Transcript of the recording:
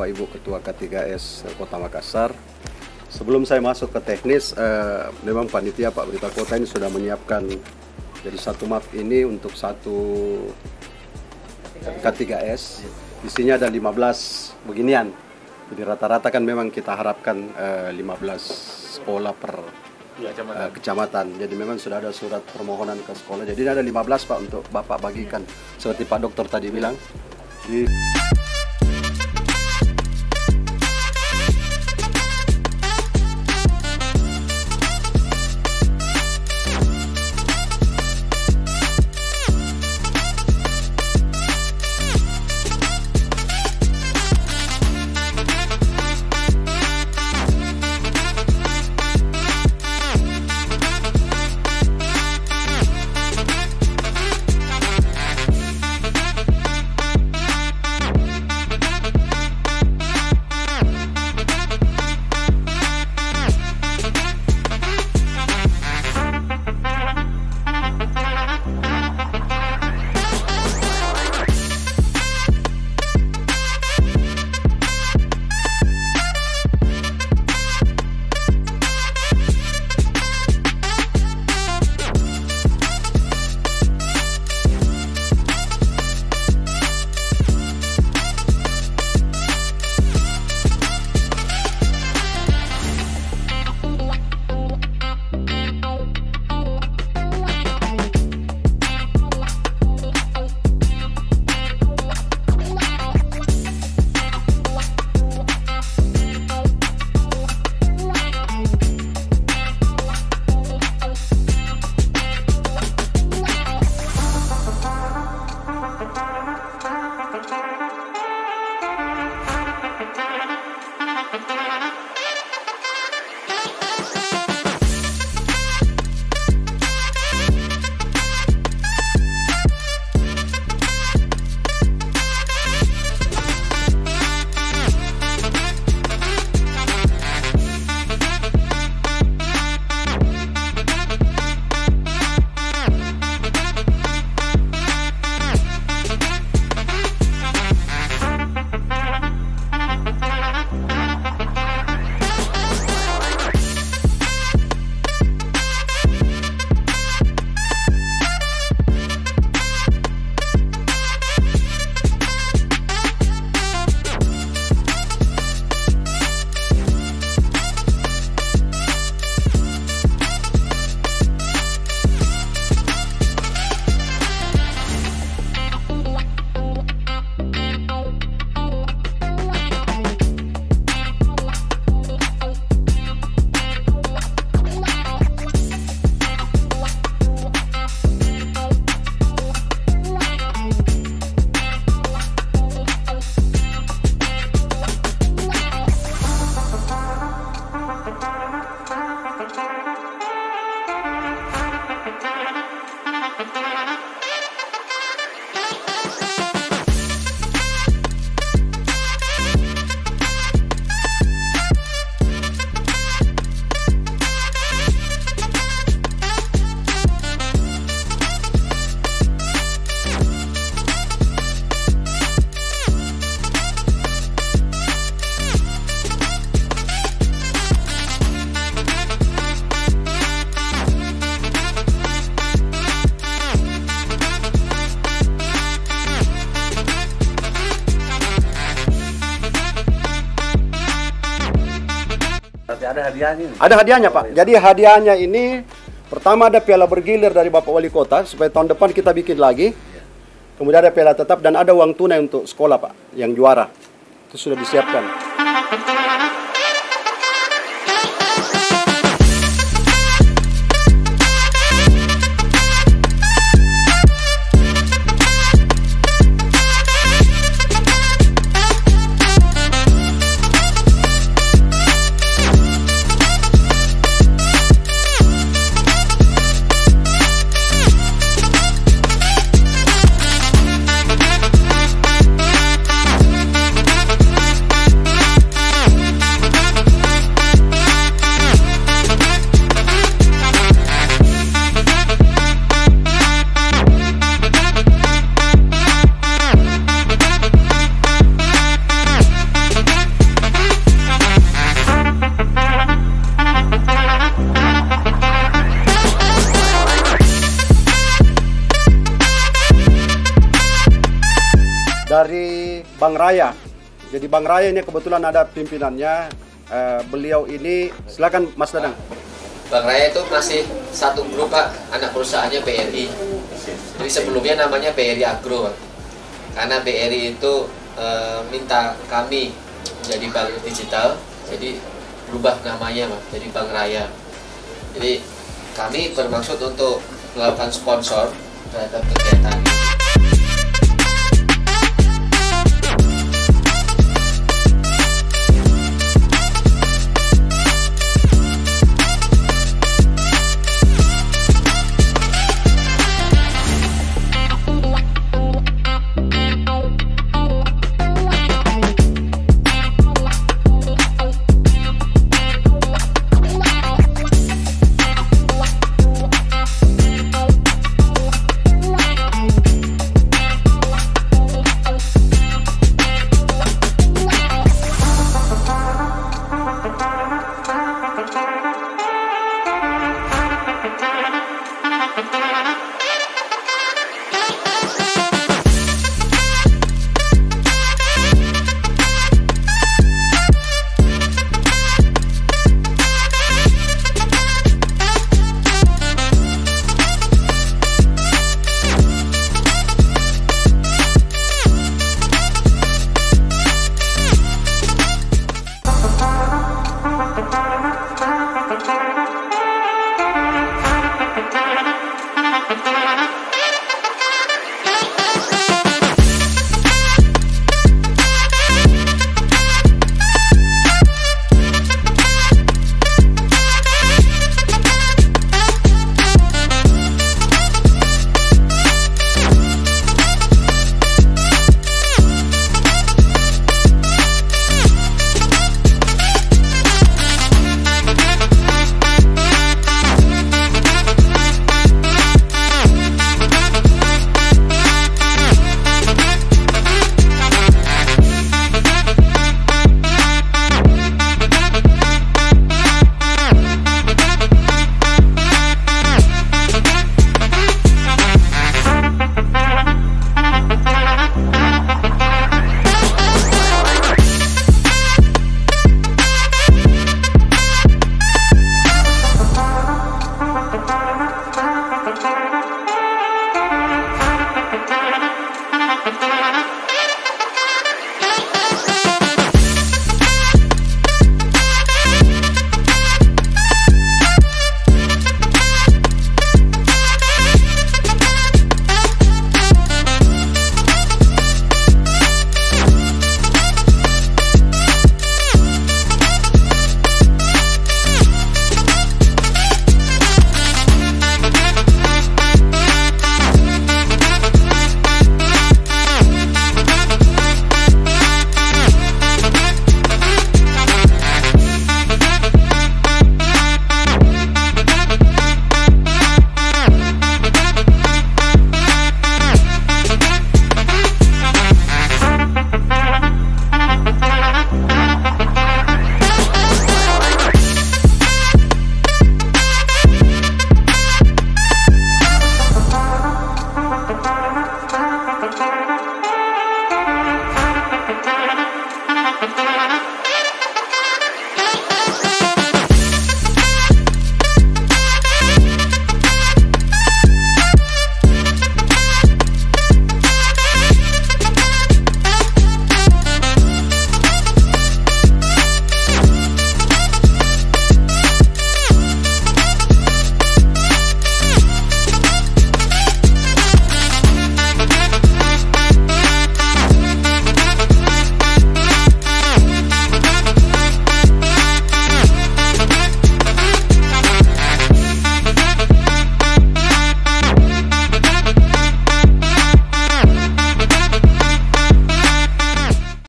Bapak Ibu Ketua K3S Kota Makassar. Sebelum saya masuk ke teknis, memang panitia Pak Berita Kota ini sudah menyiapkan jadi satu map ini untuk satu K3S. Isinya ada 15 beginian. Jadi rata-rata kan memang kita harapkan 15 sekolah per kecamatan. Jadi memang sudah ada surat permohonan ke sekolah. Jadi ada 15 Pak untuk Bapak bagikan. Seperti Pak Dokter tadi bilang. Ada hadiahnya nih? Ada hadiahnya Pak. Jadi hadiahnya ini pertama ada piala bergilir dari Bapak Wali Kota supaya tahun depan kita bikin lagi. Kemudian ada piala tetap dan ada uang tunai untuk sekolah Pak yang juara. Itu sudah disiapkan. dari Bank Raya. Jadi Bank Raya ini kebetulan ada pimpinannya. Beliau ini, silakan Mas Dadang. Bank Raya itu masih satu grup Pak, anak perusahaannya BRI. Jadi sebelumnya namanya BRI Agro Pak. Karena BRI itu minta kami jadi bank digital, jadi berubah namanya Pak, jadi Bank Raya. Jadi kami bermaksud untuk melakukan sponsor terhadap kegiatan